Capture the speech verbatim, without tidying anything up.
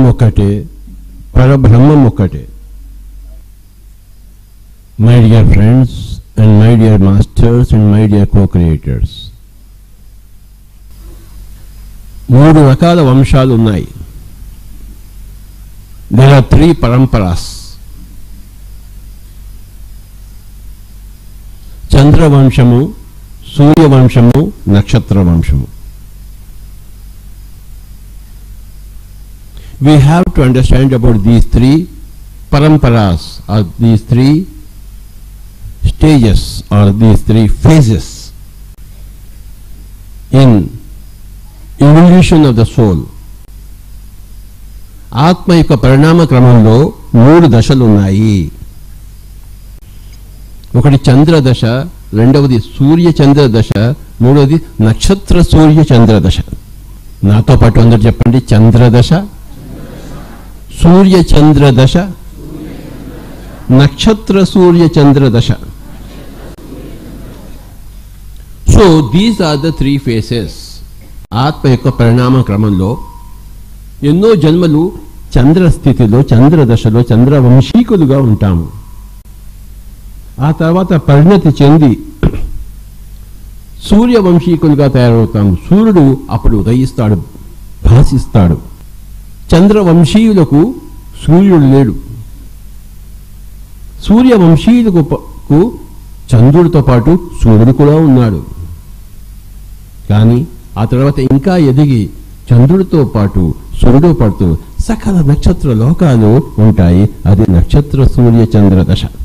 ఒక్కటే, పరబ్రహ్మం ఒక్కటే. My dear friends and my dear masters and my dear co-creators, మూడు రకాల వంశాలు ఉన్నాయి. There are three paramparas. చంద్రవంశము, సూర్యవంశము, నక్షత్ర వంశము. We have to understand about these three paramparas, or these three stages, or these three phases in evolution of the soul. ఆత్మ యొక్క పరిణామ క్రమంలో మూడు దశలు ఉన్నాయి. ఒకటి చంద్ర దశ, రెండవది సూర్య చంద్ర దశ, మూడవది నక్షత్ర సూర్య చంద్ర దశ. నాతో పాటు అందరూ చెప్పండి: చంద్ర దశ, సూర్య చంద్ర దశ, నక్షత్ర సూర్య చంద్ర దశ. So these are the three phases. ఆత్మ యొక్క పరిణామ క్రమంలో ఎన్నో జన్మలు చంద్ర స్థితిలో, చంద్ర దశలో చంద్రవంశీకులుగా ఉంటాము. ఆ తర్వాత పరిణతి చెంది సూర్యవంశీకులుగా తయారవుతాము. సూర్యుడు అప్పుడు ఉదయిస్తాడు, భాసిస్తాడు. చంద్రవంశీయులకు సూర్యుడు లేడు. సూర్యవంశీయులకు చంద్రుడితో పాటు సూర్యుడు కూడా ఉన్నాడు. కానీ ఆ తర్వాత ఇంకా ఎదిగి చంద్రుడితో పాటు సూర్యుడితో పాటు సకల నక్షత్ర లోకాలు ఉంటాయి. అది నక్షత్ర సూర్య చంద్ర దశ.